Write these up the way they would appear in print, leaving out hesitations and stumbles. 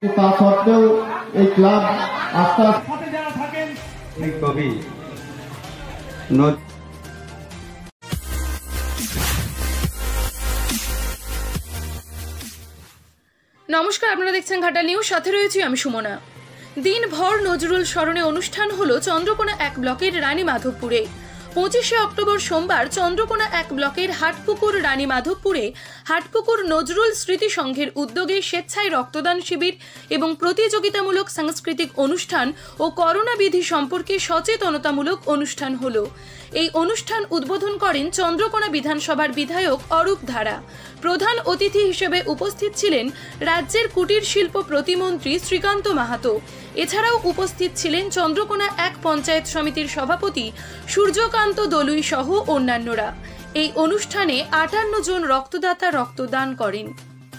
তা সত্ত্বেও এই ক্লাব আস্থা সাথে যারা থাকেন কবি নমস্কার, আপনারা দেখছেন ঘাটাল নিউজ, সাথে রয়েছি আমি সুমনা। দিনভর নজরুল স্মরণে অনুষ্ঠান হলো চন্দ্রকোনা 1 ব্লকের রানী মাধবপুরে। 25শে অক্টোবর সোমবার চন্দ্রকোনা 1 ব্লকের হাটপুকুর রানী মাধবপুরে হাটপুকুর নজরুল স্মৃতি সংঘের উদ্যোগে স্বেচ্ছায় রক্তদান শিবির এবং প্রতিযোগিতামূলক সাংস্কৃতিক অনুষ্ঠান ও করোনা বিধি সম্পর্কে সচেতনতামূলক অনুষ্ঠান হলো। এই অনুষ্ঠান উদ্বোধন করেন চন্দ্রকোনা বিধানসভার বিধায়ক অরূপ ধারা। প্রধান অতিথি হিসেবে উপস্থিত ছিলেন রাজ্যের কুটির শিল্প প্রতিমন্ত্রী শ্রীকান্ত মাহাতো। এছাড়াও উপস্থিত ছিলেন চন্দ্রকোনা 1 পঞ্চায়েত সমিতির সভাপতি সূর্যকান্ত দলুই সহ অন্যান্যরা। এই অনুষ্ঠানে 58 জন রক্তদাতা রক্তদান করেন।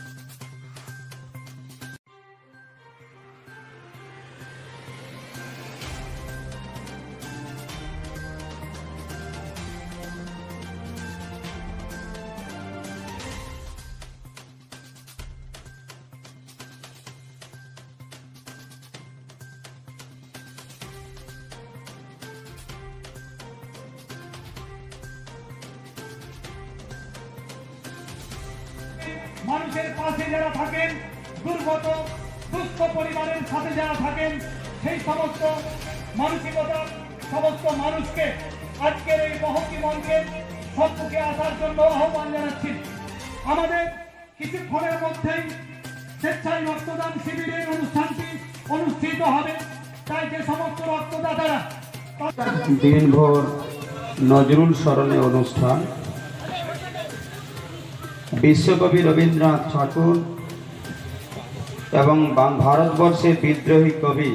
মানুষের পাশে যারা থাকেন, দুর্গত দুস্থ পরিবারের সাথে যারা থাকেন, সেই সমস্ত মানসিকতা সমস্ত মানুষকে আজকের এই মহতি মঞ্চের সম্মুখে আসার জন্য আহ্বান জানাচ্ছি। আমাদের কিছুক্ষণের মধ্যেই স্বেচ্ছায় রক্তদান শিবিরের অনুষ্ঠানটি অনুষ্ঠিত হবে। তাই যে সমস্ত রক্তদাতারা দিনভর নজরুল স্মরণে অনুষ্ঠান, বিশ্বকবি রবীন্দ্রনাথ ঠাকুর এবং ভারতবর্ষের বিদ্রোহী কবি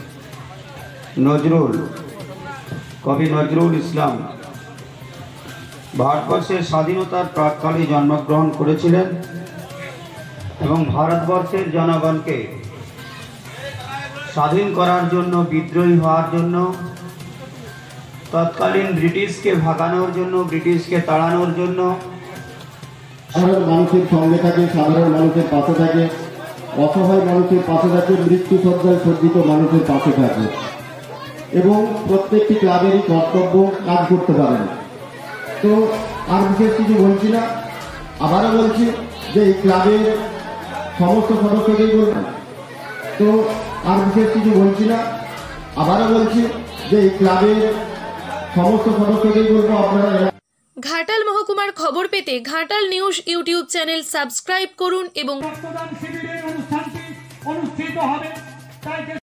নজরুল ইসলাম ভারতবর্ষের স্বাধীনতার প্রাক্কালে জন্মগ্রহণ করেছিলেন এবং ভারতবর্ষের জনগণকে স্বাধীন করার জন্য, বিদ্রোহী হওয়ার জন্য, তৎকালীন ব্রিটিশকে ভাগানোর জন্য, ব্রিটিশকে তাড়ানোর জন্য সাধারণ মানুষের সঙ্গে থাকে, সাধারণ মানুষের পাশে থাকে, অসহায় মানুষের পাশে থাকে, মৃত্যু সজ্জায় সজ্জিত মানুষের পাশে থাকে এবং প্রত্যেকটি ক্লাবেরই কর্তব্য কাজ করতে পারেন। তো আর বিশেষ কিছু বলছি না, আবারও বলছি যে এই ক্লাবের সমস্ত সদস্যকেই বলবেন। তো আর বিশেষ কিছু বলছি না, আবারও বলছি যে এই ক্লাবের সমস্ত সদস্যকেই বলবো আপনারা ঘাটাল মহকুমার খবর পেতে Ghatal news YouTube channel subscribe করুন এবং রক্তদান শিবিরের অনুষ্ঠানটি অনুষ্ঠিত হবে। তাই